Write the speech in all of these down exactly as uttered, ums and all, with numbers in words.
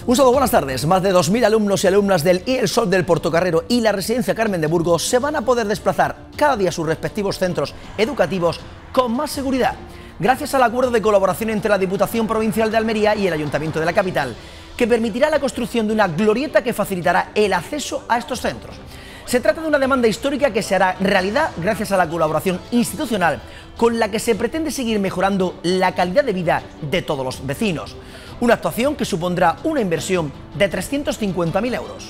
Un saludo, buenas tardes. Más de dos mil alumnos y alumnas del I E S Sol del Portocarrero y la Residencia Carmen de Burgos se van a poder desplazar cada día a sus respectivos centros educativos con más seguridad, gracias al acuerdo de colaboración entre la Diputación Provincial de Almería y el Ayuntamiento de la capital, que permitirá la construcción de una glorieta que facilitará el acceso a estos centros. Se trata de una demanda histórica que se hará realidad gracias a la colaboración institucional con la que se pretende seguir mejorando la calidad de vida de todos los vecinos. Una actuación que supondrá una inversión de trescientos cincuenta mil euros.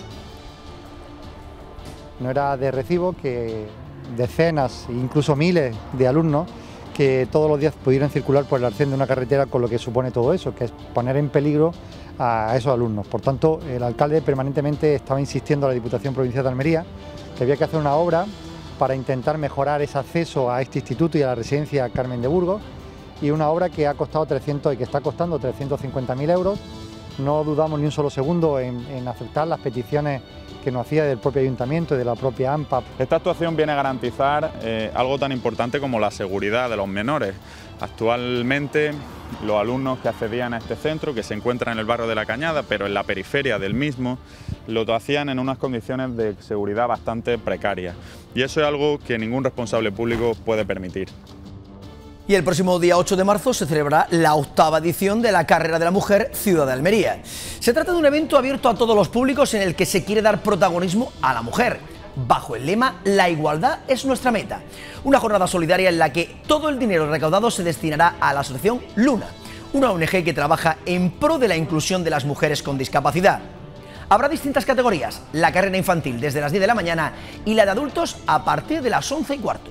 No era de recibo que decenas, incluso miles de alumnos que todos los días pudieran circular por el arcén de una carretera, con lo que supone todo eso, que es poner en peligro a esos alumnos. Por tanto, el alcalde permanentemente estaba insistiendo a la Diputación Provincial de Almería que había que hacer una obra para intentar mejorar ese acceso a este instituto y a la Residencia Carmen de Burgos, y una obra que ha costado trescientos y que está costando trescientos cincuenta mil euros. No dudamos ni un solo segundo en, en aceptar las peticiones que nos hacía del propio ayuntamiento y de la propia AMPA. Esta actuación viene a garantizar eh, algo tan importante como la seguridad de los menores. Actualmente los alumnos que accedían a este centro, que se encuentra en el barrio de La Cañada, pero en la periferia del mismo, lo hacían en unas condiciones de seguridad bastante precarias. Y eso es algo que ningún responsable público puede permitir. Y el próximo día ocho de marzo se celebrará la octava edición de la Carrera de la Mujer Ciudad de Almería. Se trata de un evento abierto a todos los públicos en el que se quiere dar protagonismo a la mujer, bajo el lema "La igualdad es nuestra meta". Una jornada solidaria en la que todo el dinero recaudado se destinará a la asociación Luna, una O N G que trabaja en pro de la inclusión de las mujeres con discapacidad. Habrá distintas categorías: la carrera infantil desde las diez de la mañana y la de adultos a partir de las once y cuarto.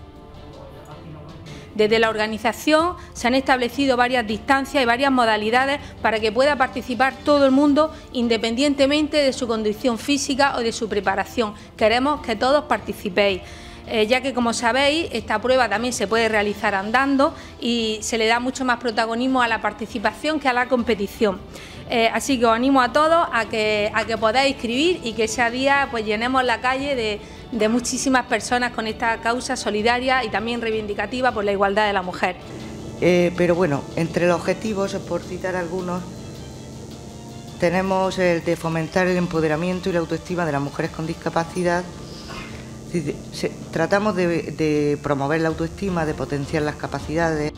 Desde la organización se han establecido varias distancias y varias modalidades para que pueda participar todo el mundo independientemente de su condición física o de su preparación. Queremos que todos participéis, eh, ya que, como sabéis, esta prueba también se puede realizar andando y se le da mucho más protagonismo a la participación que a la competición. Eh, así que os animo a todos a que, a que podáis inscribir y que ese día pues llenemos la calle de, de muchísimas personas con esta causa solidaria y también reivindicativa por la igualdad de la mujer. Eh, pero bueno, entre los objetivos, por citar algunos, tenemos el de fomentar el empoderamiento y la autoestima de las mujeres con discapacidad. Tratamos de, de promover la autoestima, de potenciar las capacidades.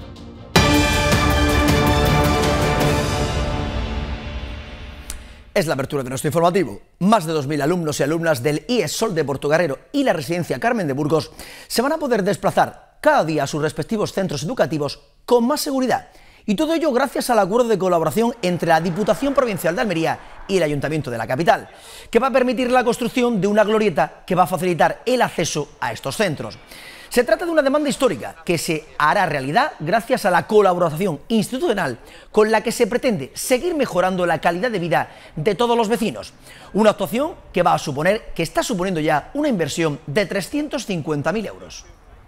Es la apertura de nuestro informativo. Más de dos mil alumnos y alumnas del I E S Sol de Portocarrero y la Residencia Carmen de Burgos se van a poder desplazar cada día a sus respectivos centros educativos con más seguridad. Y todo ello gracias al acuerdo de colaboración entre la Diputación Provincial de Almería y el Ayuntamiento de la capital, que va a permitir la construcción de una glorieta que va a facilitar el acceso a estos centros. Se trata de una demanda histórica que se hará realidad gracias a la colaboración institucional con la que se pretende seguir mejorando la calidad de vida de todos los vecinos. Una actuación que va a suponer, que está suponiendo ya una inversión de trescientos cincuenta mil euros.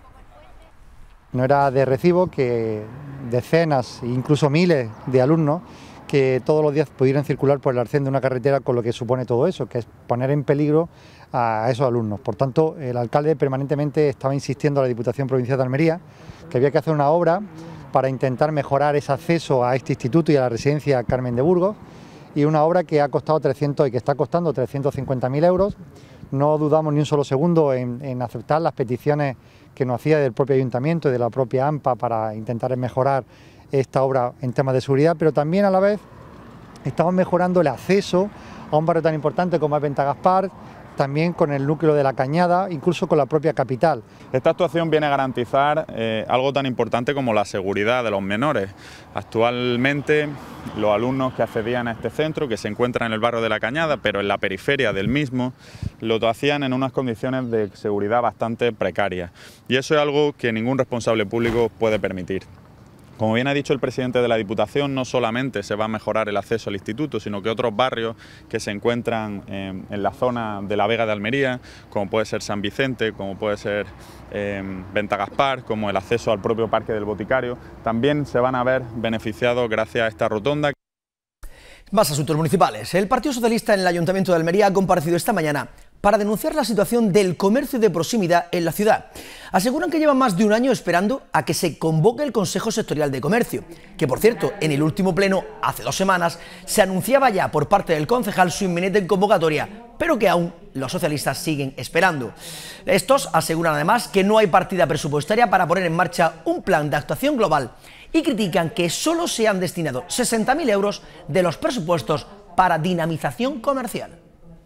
No era de recibo que decenas, incluso miles de alumnos que todos los días pudieran circular por el arcén de una carretera, con lo que supone todo eso, que es poner en peligro a esos alumnos. Por tanto, el alcalde permanentemente estaba insistiendo a la Diputación Provincial de Almería que había que hacer una obra para intentar mejorar ese acceso a este instituto y a la Residencia Carmen de Burgos, y una obra que ha costado trescientos y que está costando trescientos cincuenta mil euros. No dudamos ni un solo segundo en, en aceptar las peticiones que nos hacía del propio ayuntamiento y de la propia AMPA para intentar mejorar esta obra en temas de seguridad, pero también a la vez estamos mejorando el acceso a un barrio tan importante como es Venta Gaspar, también con el núcleo de La Cañada, incluso con la propia capital. Esta actuación viene a garantizar eh, algo tan importante como la seguridad de los menores. Actualmente los alumnos que accedían a este centro, que se encuentra en el barrio de La Cañada, pero en la periferia del mismo, lo hacían en unas condiciones de seguridad bastante precarias. Y eso es algo que ningún responsable público puede permitir. Como bien ha dicho el presidente de la Diputación, no solamente se va a mejorar el acceso al instituto, sino que otros barrios que se encuentran en, en la zona de la Vega de Almería, como puede ser San Vicente, como puede ser eh, Venta Gaspar, como el acceso al propio Parque del Boticario, también se van a ver beneficiados gracias a esta rotonda. Más asuntos municipales. El Partido Socialista en el Ayuntamiento de Almería ha comparecido esta mañana para denunciar la situación del comercio de proximidad en la ciudad. Aseguran que llevan más de un año esperando a que se convoque el Consejo Sectorial de Comercio, que por cierto, en el último pleno, hace dos semanas, se anunciaba ya por parte del concejal su inminente convocatoria, pero que aún los socialistas siguen esperando. Estos aseguran además que no hay partida presupuestaria para poner en marcha un plan de actuación global y critican que solo se han destinado sesenta mil euros de los presupuestos para dinamización comercial.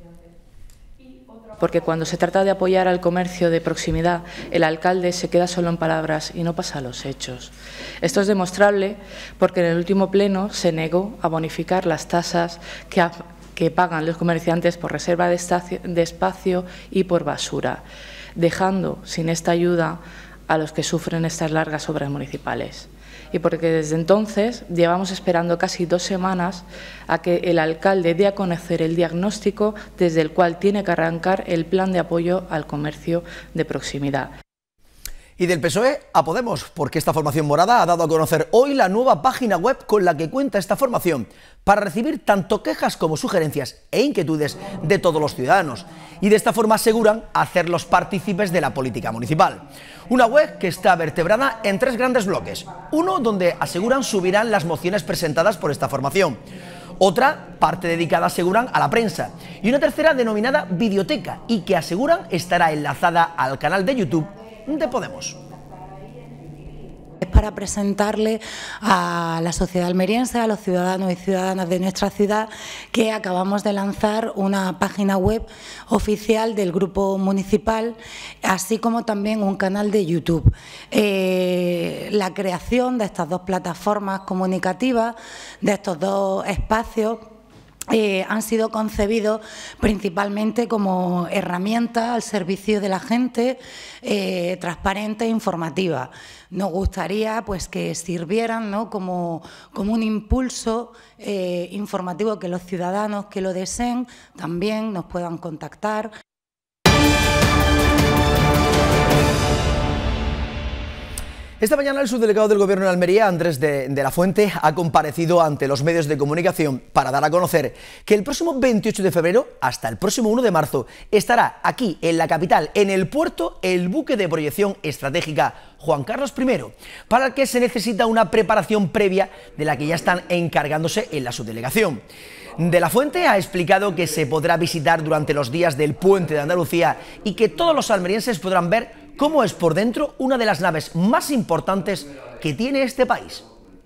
Porque cuando se trata de apoyar al comercio de proximidad, el alcalde se queda solo en palabras y no pasa a los hechos. Esto es demostrable porque en el último pleno se negó a bonificar las tasas que, que pagan los comerciantes por reserva de, estacio, de espacio y por basura, dejando sin esta ayuda a los que sufren estas largas obras municipales. Y porque desde entonces llevamos esperando casi dos semanas a que el alcalde dé a conocer el diagnóstico desde el cual tiene que arrancar el plan de apoyo al comercio de proximidad. Y del P S O E a Podemos, porque esta formación morada ha dado a conocer hoy la nueva página web con la que cuenta esta formación, para recibir tanto quejas como sugerencias e inquietudes de todos los ciudadanos. Y de esta forma aseguran hacerlos partícipes de la política municipal. Una web que está vertebrada en tres grandes bloques. Uno donde aseguran subirán las mociones presentadas por esta formación. Otra parte dedicada, aseguran, a la prensa. Y una tercera denominada Videoteca y que aseguran estará enlazada al canal de YouTube de Podemos. Es para presentarle a la sociedad almeriense, a los ciudadanos y ciudadanas de nuestra ciudad, que acabamos de lanzar una página web oficial del grupo municipal, así como también un canal de YouTube. Eh, la creación de estas dos plataformas comunicativas, de estos dos espacios, Eh, han sido concebidos principalmente como herramientas al servicio de la gente, eh, transparente e informativa. Nos gustaría pues que sirvieran, ¿no?, como, como un impulso eh, informativo, que los ciudadanos que lo deseen también nos puedan contactar. Esta mañana el subdelegado del Gobierno en Almería, Andrés de, de la Fuente, ha comparecido ante los medios de comunicación para dar a conocer que el próximo veintiocho de febrero hasta el próximo uno de marzo estará aquí, en la capital, en el puerto, el buque de proyección estratégica Juan Carlos primero, para el que se necesita una preparación previa de la que ya están encargándose en la subdelegación. De la Fuente ha explicado que se podrá visitar durante los días del Puente de Andalucía y que todos los almerienses podrán ver cómo es por dentro una de las naves más importantes que tiene este país.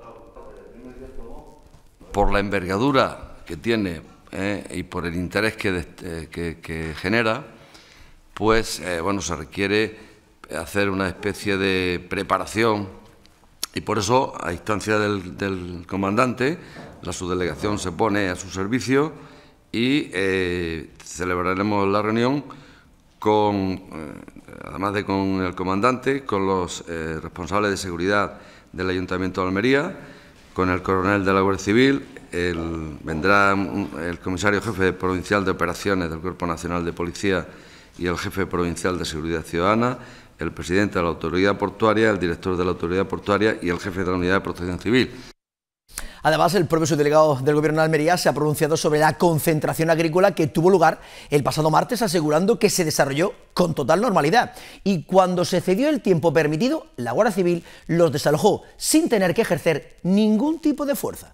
Por la envergadura que tiene eh, y por el interés que, eh, que, que genera, pues eh, bueno, se requiere hacer una especie de preparación y por eso, a instancia del, del comandante, la subdelegación se pone a su servicio y eh, celebraremos la reunión con, eh, además de con el comandante, con los eh, responsables de seguridad del Ayuntamiento de Almería, con el coronel de la Guardia Civil, el, vendrá el comisario jefe provincial de operaciones del Cuerpo Nacional de Policía y el jefe provincial de Seguridad Ciudadana, el presidente de la Autoridad Portuaria, el director de la Autoridad Portuaria y el jefe de la Unidad de Protección Civil. Además, el propio subdelegado del Gobierno de Almería se ha pronunciado sobre la concentración agrícola que tuvo lugar el pasado martes, asegurando que se desarrolló con total normalidad. Y cuando se cedió el tiempo permitido, la Guardia Civil los desalojó sin tener que ejercer ningún tipo de fuerza.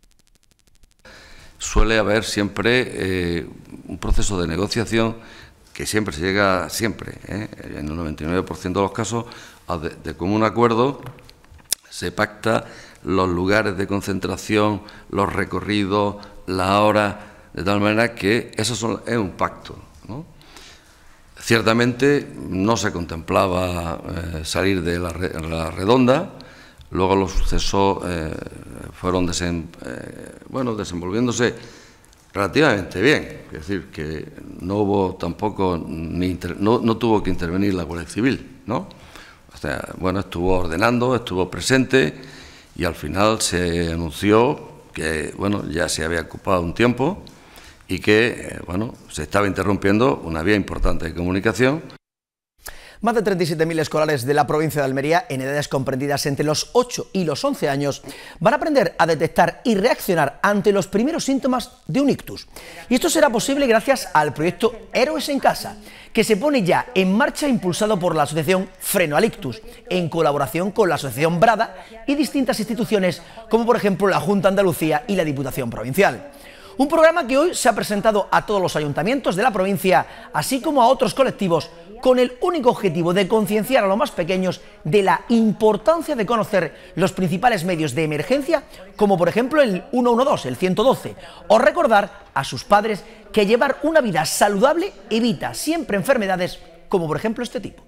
Suele haber siempre eh, un proceso de negociación que siempre se llega, siempre, eh, en el noventa y nueve por ciento de los casos, de, de común acuerdo, se pacta los lugares de concentración, los recorridos, la hora, de tal manera que eso son, es un pacto, ¿no? Ciertamente no se contemplaba eh, salir de la, la redonda, luego los sucesos eh, fueron desen, eh, bueno, desenvolviéndose relativamente bien, es decir, que no hubo tampoco, ni inter, no, no tuvo que intervenir la Guardia Civil, ¿no? O sea, bueno, estuvo ordenando, estuvo presente y al final se anunció que, bueno, ya se había ocupado un tiempo y que, eh, bueno, se estaba interrumpiendo una vía importante de comunicación. Más de treinta y siete mil escolares de la provincia de Almería, en edades comprendidas entre los ocho y los once años, van a aprender a detectar y reaccionar ante los primeros síntomas de un ictus. Y esto será posible gracias al proyecto Héroes en Casa, que se pone ya en marcha impulsado por la asociación Freno al Ictus, en colaboración con la asociación Brada y distintas instituciones, como por ejemplo la Junta de Andalucía y la Diputación Provincial. Un programa que hoy se ha presentado a todos los ayuntamientos de la provincia, así como a otros colectivos, con el único objetivo de concienciar a los más pequeños de la importancia de conocer los principales medios de emergencia, como por ejemplo el ciento doce, el ciento doce, o recordar a sus padres que llevar una vida saludable evita siempre enfermedades como por ejemplo este tipo.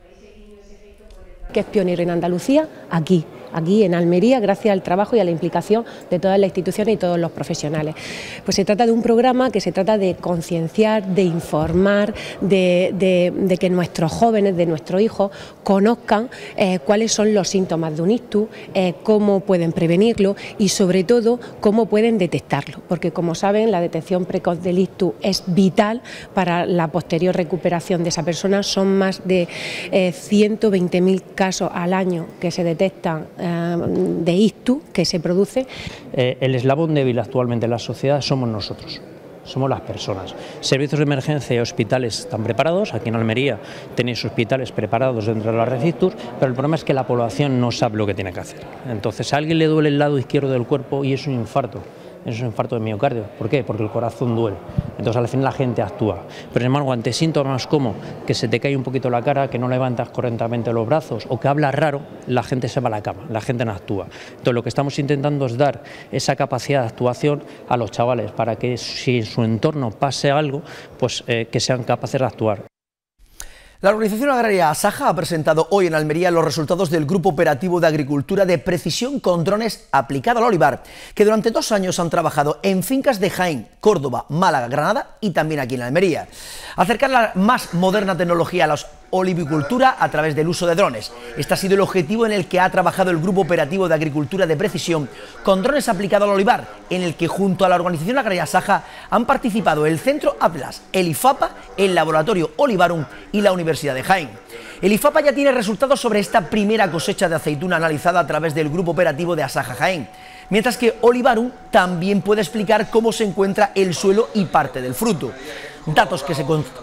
Que es pionero en Andalucía, aquí, aquí en Almería, gracias al trabajo y a la implicación de todas las instituciones y todos los profesionales. Pues se trata de un programa que se trata de concienciar, de informar, de, de, de que nuestros jóvenes, de nuestros hijos, conozcan eh, cuáles son los síntomas de un ictus, eh, cómo pueden prevenirlo y sobre todo cómo pueden detectarlo, porque como saben la detección precoz del ictus es vital para la posterior recuperación de esa persona. Son más de eh, ciento veinte mil casos al año que se detectan eh, de ictus que se produce. Eh, el eslabón débil actualmente en la sociedad somos nosotros. Somos las personas. Servicios de emergencia y hospitales están preparados. Aquí en Almería tenéis hospitales preparados dentro de la red ictus, pero el problema es que la población no sabe lo que tiene que hacer. Entonces a alguien le duele el lado izquierdo del cuerpo y es un infarto. Es un infarto de miocardio. ¿Por qué? Porque el corazón duele. Entonces al final la gente actúa. Pero sin embargo, ante síntomas como que se te cae un poquito la cara, que no levantas correctamente los brazos o que hablas raro, la gente se va a la cama, la gente no actúa. Entonces lo que estamos intentando es dar esa capacidad de actuación a los chavales para que si en su entorno pase algo, pues eh, que sean capaces de actuar. La organización agraria Asaja ha presentado hoy en Almería los resultados del Grupo Operativo de Agricultura de Precisión con Drones aplicado al olivar, que durante dos años han trabajado en fincas de Jaén, Córdoba, Málaga, Granada y también aquí en Almería. Acercar la más moderna tecnología a la olivicultura a través del uso de drones. Este ha sido el objetivo en el que ha trabajado el Grupo Operativo de Agricultura de Precisión con Drones aplicado al olivar, en el que junto a la organización agraria Asaja han participado el Centro Atlas, el IFAPA, el Laboratorio Olivarum y la Universidad de Jaén. El IFAPA ya tiene resultados sobre esta primera cosecha de aceituna analizada a través del Grupo Operativo de Asaja Jaén, mientras que Olivarum también puede explicar cómo se encuentra el suelo y parte del fruto. Datos que se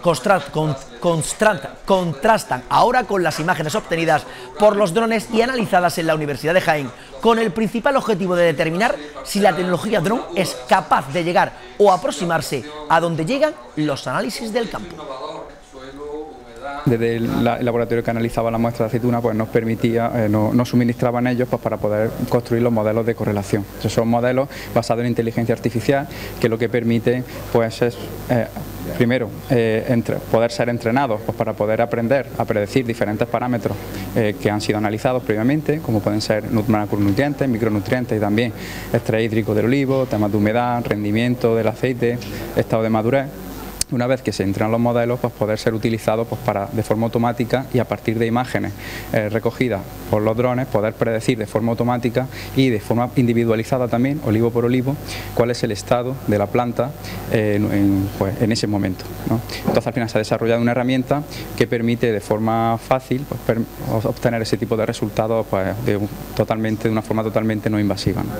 contrastan ahora con las imágenes obtenidas por los drones y analizadas en la Universidad de Jaén, con el principal objetivo de determinar si la tecnología dron es capaz de llegar o aproximarse a donde llegan los análisis del campo. Desde el laboratorio que analizaba la muestra de aceituna, pues nos permitía, eh, nos, nos suministraban ellos pues, para poder construir los modelos de correlación. Esos son modelos basados en inteligencia artificial que lo que permite pues es eh, primero eh, entre, poder ser entrenados pues, para poder aprender a predecir diferentes parámetros eh, que han sido analizados previamente, como pueden ser macronutrientes, micronutrientes y también estrés hídrico del olivo, temas de humedad, rendimiento del aceite, estado de madurez. Una vez que se entrenan los modelos, pues poder ser utilizados pues, para, de forma automática y a partir de imágenes eh, recogidas por los drones, poder predecir de forma automática y de forma individualizada también, olivo por olivo, cuál es el estado de la planta eh, en, en, pues, en ese momento, ¿no? Entonces al final se ha desarrollado una herramienta que permite de forma fácil pues, per, obtener ese tipo de resultados pues, de, totalmente, de una forma totalmente no invasiva, ¿no?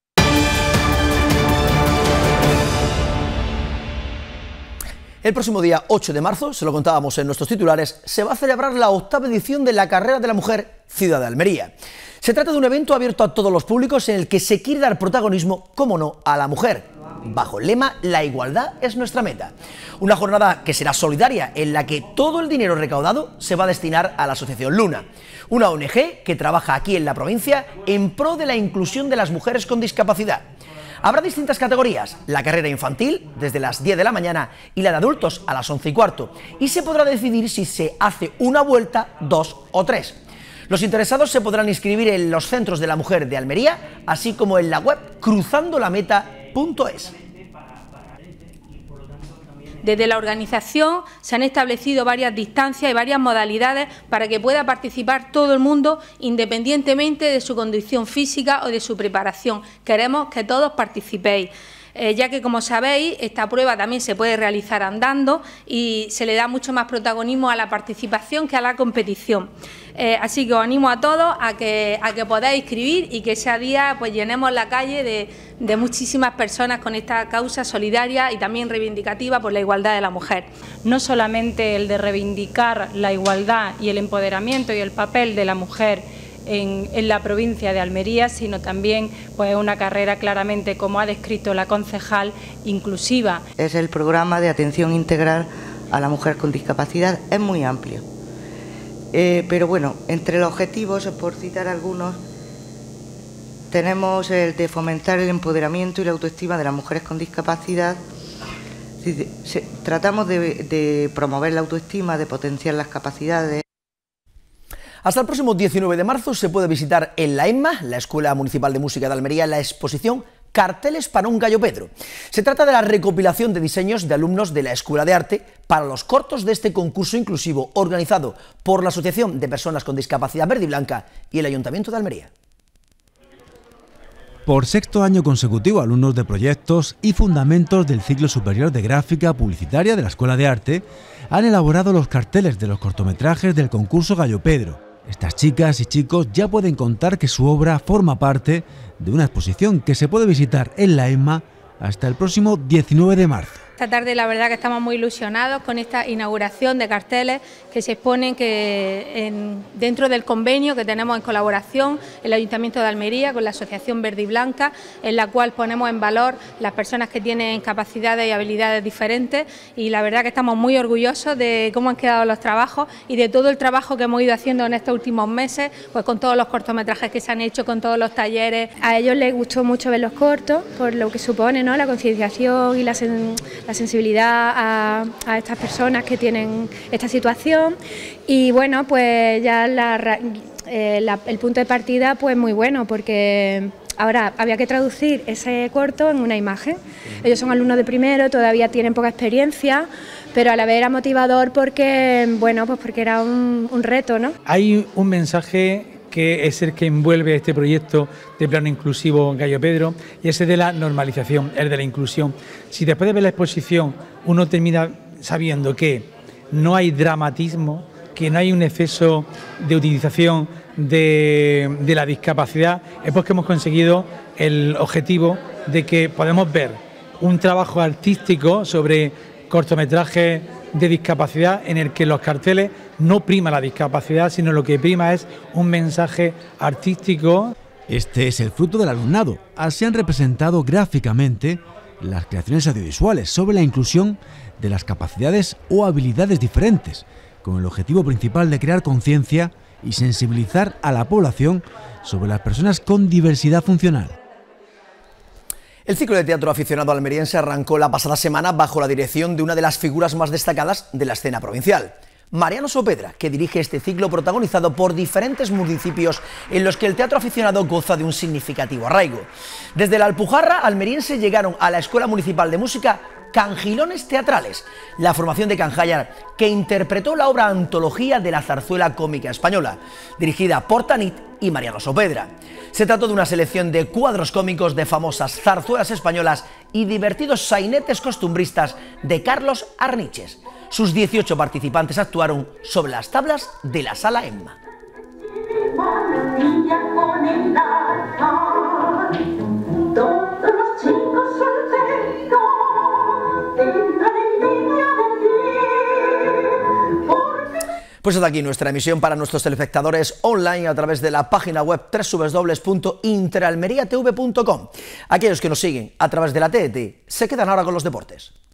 El próximo día ocho de marzo, se lo contábamos en nuestros titulares, se va a celebrar la octava edición de la Carrera de la Mujer Ciudad de Almería. Se trata de un evento abierto a todos los públicos en el que se quiere dar protagonismo, cómo no, a la mujer, bajo el lema "La igualdad es nuestra meta". Una jornada que será solidaria, en la que todo el dinero recaudado se va a destinar a la Asociación Luna, una O N G que trabaja aquí en la provincia en pro de la inclusión de las mujeres con discapacidad. Habrá distintas categorías, la carrera infantil desde las diez de la mañana y la de adultos a las once y cuarto, y se podrá decidir si se hace una vuelta, dos o tres. Los interesados se podrán inscribir en los centros de la mujer de Almería, así como en la web cruzando la meta punto es. Desde la organización se han establecido varias distancias y varias modalidades para que pueda participar todo el mundo independientemente de su condición física o de su preparación. Queremos que todos participéis. eh, ya que, como sabéis, esta prueba también se puede realizar andando y se le da mucho más protagonismo a la participación que a la competición. Eh, así que os animo a todos a que, a que podáis escribir y que ese día pues llenemos la calle de, de muchísimas personas con esta causa solidaria y también reivindicativa por la igualdad de la mujer. No solamente el de reivindicar la igualdad y el empoderamiento y el papel de la mujer en, en la provincia de Almería, sino también pues una carrera claramente, como ha descrito la concejal, inclusiva. Es el programa de atención integral a la mujer con discapacidad, es muy amplio. Eh, pero bueno, entre los objetivos, por citar algunos, tenemos el de fomentar el empoderamiento y la autoestima de las mujeres con discapacidad. Tratamos de, de promover la autoestima, de potenciar las capacidades. Hasta el próximo diecinueve de marzo se puede visitar en la EMMA, la Escuela Municipal de Música de Almería, la exposición Carteles para un Gallo Pedro. Se trata de la recopilación de diseños de alumnos de la Escuela de Arte para los cortos de este concurso inclusivo organizado por la Asociación de Personas con Discapacidad Verde y Blanca y el Ayuntamiento de Almería. Por sexto año consecutivo, alumnos de proyectos y fundamentos del ciclo superior de gráfica publicitaria de la Escuela de Arte han elaborado los carteles de los cortometrajes del concurso Gallo Pedro. Estas chicas y chicos ya pueden contar que su obra forma parte de una exposición que se puede visitar en la EMMA hasta el próximo diecinueve de marzo. Esta tarde la verdad que estamos muy ilusionados con esta inauguración de carteles que se exponen que en, dentro del convenio que tenemos en colaboración el Ayuntamiento de Almería con la Asociación Verde y Blanca, en la cual ponemos en valor las personas que tienen capacidades y habilidades diferentes, y la verdad que estamos muy orgullosos de cómo han quedado los trabajos y de todo el trabajo que hemos ido haciendo en estos últimos meses, pues con todos los cortometrajes que se han hecho, con todos los talleres. A ellos les gustó mucho ver los cortos por lo que supone, ¿no?, la concienciación y la sen la sensibilidad a, a estas personas que tienen esta situación, y bueno, pues ya la, eh, la, el punto de partida pues muy bueno, porque ahora había que traducir ese corto en una imagen. Ellos son alumnos de primero, todavía tienen poca experiencia, pero a la vez era motivador porque, bueno, pues porque era un, un reto, ¿no? Hay un mensaje que es el que envuelve este proyecto de plano inclusivo Gallo Pedro, y ese de la normalización, el de la inclusión. Si después de ver la exposición uno termina sabiendo que no hay dramatismo, que no hay un exceso de utilización de, de la discapacidad, es porque hemos conseguido el objetivo de que podemos ver un trabajo artístico sobre cortometrajes de discapacidad en el que los carteles no prima la discapacidad, sino lo que prima es un mensaje artístico. Este es el fruto del alumnado. Así han representado gráficamente las creaciones audiovisuales sobre la inclusión de las capacidades o habilidades diferentes, con el objetivo principal de crear conciencia y sensibilizar a la población sobre las personas con diversidad funcional. El ciclo de teatro aficionado almeriense arrancó la pasada semana bajo la dirección de una de las figuras más destacadas de la escena provincial, Mariano Sopedra, que dirige este ciclo protagonizado por diferentes municipios en los que el teatro aficionado goza de un significativo arraigo. Desde la Alpujarra almeriense llegaron a la Escuela Municipal de Música Cangilones Teatrales, la formación de Canjayar, que interpretó la obra antología de la zarzuela cómica española, dirigida por Tanit y Mariano Sopedra. Se trató de una selección de cuadros cómicos de famosas zarzuelas españolas y divertidos sainetes costumbristas de Carlos Arniches. Sus dieciocho participantes actuaron sobre las tablas de la Sala EMMA. Pues hasta aquí nuestra emisión para nuestros telespectadores online a través de la página web doble u doble u doble u punto interalmeriatv punto com. Aquellos que nos siguen a través de la T D T se quedan ahora con los deportes.